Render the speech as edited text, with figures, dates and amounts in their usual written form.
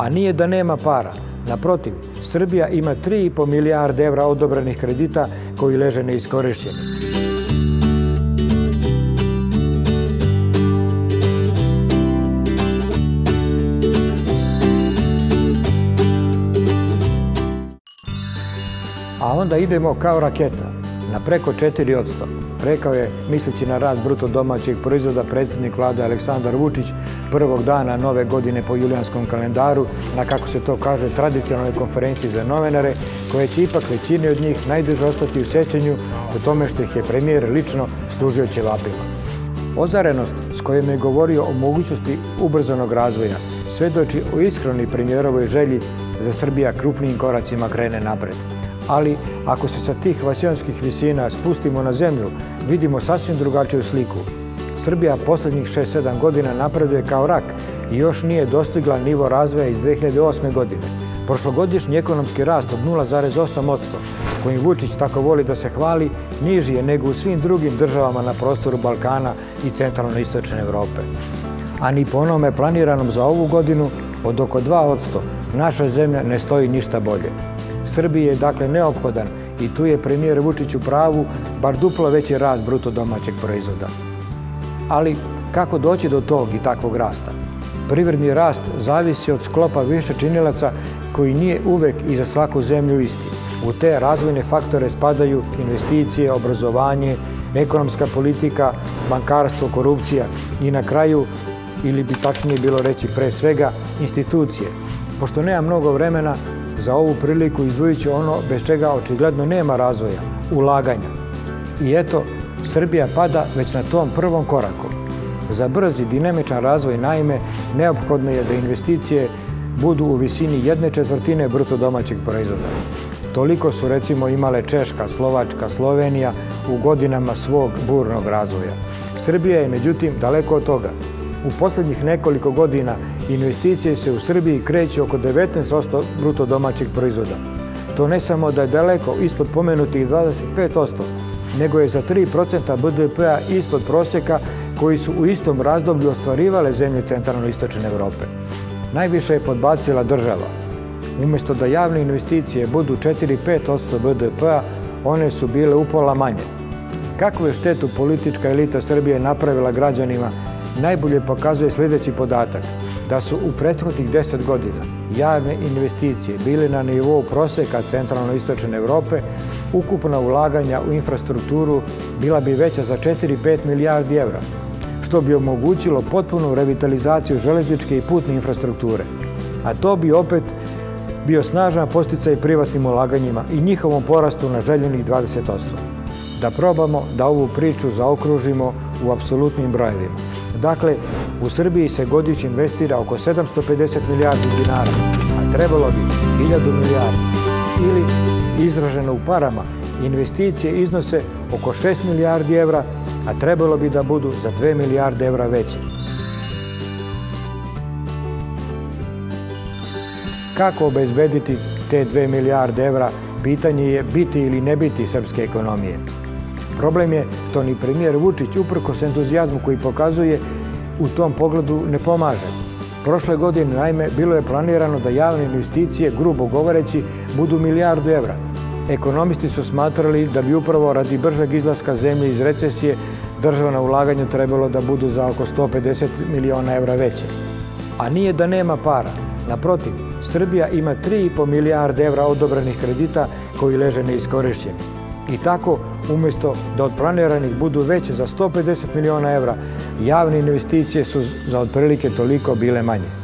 A nije da nema para. Naprotiv, Srbija ima 3,5 milijarde evra odobrenih kredita koji leže neiskorišćeni. A onda idemo kao raketa, na preko 4%, rekao je, misleći na rast bruto domaćeg proizvoda, predsjednik vlade Aleksandar Vučić prvog dana nove godine po julijanskom kalendaru na, kako se to kaže, tradicionalnoj konferenciji za novinare, koje će ipak većini od njih najduže ostati u sećanju po tome što ih je premijer lično služio ćevapima. Ozarenost s kojom je govorio o mogućnosti ubrzanog razvoja svedoči o iskrenoj premijerovoj želji za Srbija krupnijim koracima krene napred. Ali ako se sa tih vasionskih visina spustimo na zemlju, vidimo sasvim drugačiju sliku. Srbija posljednjih 6-7 godina napreduje kao rak i još nije dostigla nivo razvoja iz 2008. godine. Prošlogodišnji ekonomski rast od 0,8%, kojim Vučić tako voli da se hvali, niži je nego u svim drugim državama na prostoru Balkana i centralno-istočne Evrope. A ni po onome planiranom za ovu godinu od oko 2%, naša zemlja ne stoji ništa bolje. Srbiji je dakle neophodan, i tu je premijer Vučić u pravu, bar duplo veći rast bruto domaćeg proizvoda. Ali kako doći do tog i takvog rasta? Privredni rast zavisi od sklopa više činilaca koji nije uvek i za svaku zemlju isti. U te razvojne faktore spadaju investicije, obrazovanje, ekonomska politika, bankarstvo, korupcija i na kraju, ili bi tačnije bilo reći pre svega, institucije. Pošto nema mnogo vremena, za ovu priliku izdvojit ću ono bez čega očigledno nema razvoja, ulaganja. I eto, Srbija pada već na tom prvom koraku. Za brz i dinamičan razvoj, naime, neophodno je da investicije budu u visini 1/4 bruto domaćeg proizvoda. Toliko su recimo imale Češka, Slovačka, Slovenija u godinama svog burnog razvoja. Srbija je međutim daleko od toga. U posljednjih nekoliko godina investicije se u Srbiji kreću oko 19% bruto domaćeg proizvoda. To ne samo da je daleko ispod pomenutih 25%, nego je za 3% BDP-a ispod prosjeka koji su u istom razdoblju ostvarivale zemlje centralno-istočne Evrope. Najviše je podbacila država. Umjesto da javne investicije budu 4-5% BDP-a, one su bile upola manje. Kakvu je štetu politička elita Srbije napravila građanima, najbolje pokazuje sljedeći podatak, da su u prethodnih 10 godina javne investicije bile na nivou prosjeka centralno-istočne Evrope, ukupna ulaganja u infrastrukturu bila bi veća za 4-5 milijardi evra, što bi omogućilo potpunu revitalizaciju železničke i putne infrastrukture. A to bi opet bio snažan podsticaj privatnim ulaganjima i njihovom porastu na željenih 20%. Da probamo da ovu priču zaokružimo u apsolutnim brojevima. Dakle, u Srbiji se godišnje investira oko 750 milijardi dinara, a trebalo bi 1000 milijardi. Ili, izraženo u parama, investicije iznose oko 6 milijardi evra, a trebalo bi da budu za 2 milijarde evra veće. Kako obezbediti te 2 milijarde evra, pitanje je biti ili ne biti srpske ekonomije. Problem je što ni premijer Vučić, uprkos entuzijazmu koji pokazuje, u tom pogledu ne pomaže. Prošle godine, naime, bilo je planirano da javne investicije, grubo govoreći, budu 1 milijardu evra. Ekonomisti su smatrali da bi upravo radi bržeg izlaska zemlje iz recesije državna ulaganja trebalo da budu za oko 150 miliona evra veće. A nije da nema para. Naprotiv, Srbija ima 3,5 milijarde evra odobrenih kredita koji leže neiskorišćeni. I tako, umjesto da od planiranih budu veće za 150 miliona evra, javne investicije su za otprilike toliko bile manje.